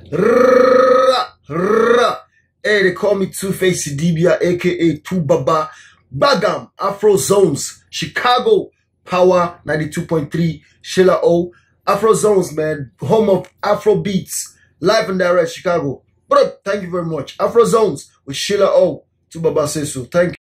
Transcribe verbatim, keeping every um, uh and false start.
Rrrra, rrrra. Hey, they call me Two-Face Sidibia, aka Two Baba. Bagam, Afro Zones, Chicago, Power ninety-two point three, Sheila O. Afro Zones, man, home of Afro Beats, live and direct, Chicago. But thank you very much. Afro Zones with Sheila O. Two Baba says so. Thank you.